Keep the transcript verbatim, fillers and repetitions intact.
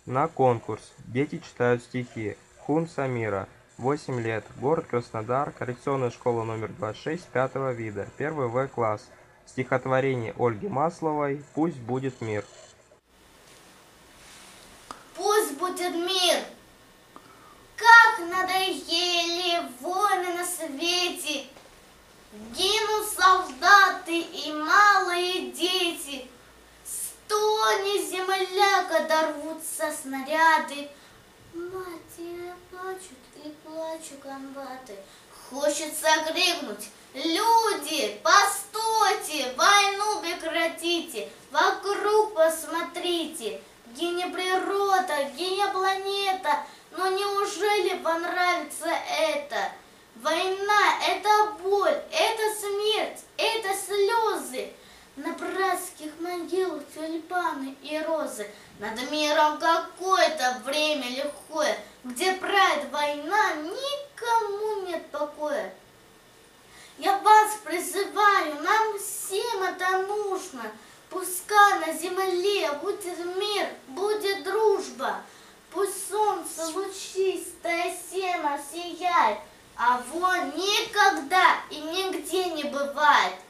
На конкурс. Дети читают стихи. Хун Самира. восемь лет. Город Краснодар. Коррекционная школа номер двадцать шесть пятого вида. Первый В класс. Стихотворение Ольги Масловой «Пусть будет мир». Пусть будет мир. Как надоели войны на свете. Гинут солдаты и малые дети. Стонет земля, когда рвутся снаряды. Матери плачут и плачут комбаты. Хочется крикнуть: люди, постойте, войну прекратите, вокруг посмотрите. Гине природа, гине планета, но неужели понравится это? Война — это боль, это смерть, это слезы. На братских могилах тюльпаны и розы. Над миром какое-то время лихое, где правит война, никому нет покоя. Я вас призываю, нам всем это нужно. Пускай на земле будет мир, будет дружба. Пусть солнце лучистое сено сияет, а вон никогда и нигде не бывает.